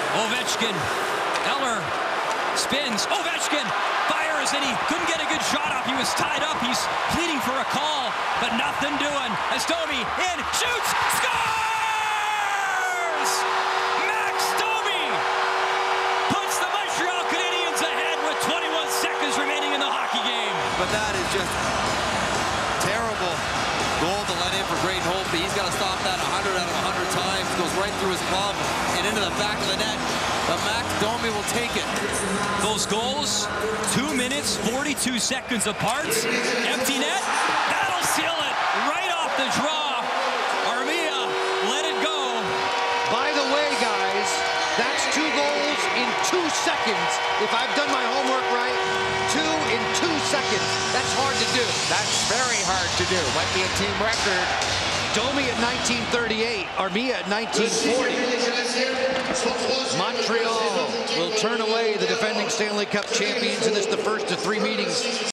Ovechkin. Eller spins. Ovechkin fires, and he couldn't get a good shot up. He was tied up. He's pleading for a call, but nothing doing. As Domi in, shoots, scores! Max Domi puts the Montreal Canadiens ahead with 21 seconds remaining in the hockey game. But that is just terrible goal to let in for Braden Holtby. He's got to stop that 100 out of 100 times. Goes right through his glove and into the back of the net. But Max Domi will take it. Those goals, 2 minutes, 42 seconds apart. Empty net, that'll seal it. Right off the draw. Armia let it go. By the way, guys, that's 2 goals in 2 seconds. If I've done my homework right, 2 in 2 seconds. That's hard to do. That's very hard to do. Might be a team record. Domi at 1938, Armia at 1940. Montreal will turn away the defending Stanley Cup champions in this, the first of 3 meetings